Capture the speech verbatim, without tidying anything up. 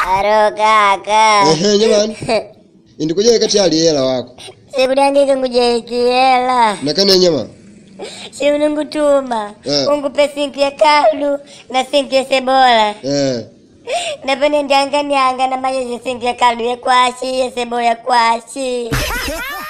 Aro kaka. Ehe jamani. Indikuja kati hali hela wako. Sikudangika nguje hela. Nakane nyama. Si unungutuma. Eh. Ungupe sinki ya kalu na sinki ya sebola. Eh. Napende ndanga nyanga na maji sinki ya kalu ya kwashi ya sebola ya kwashi.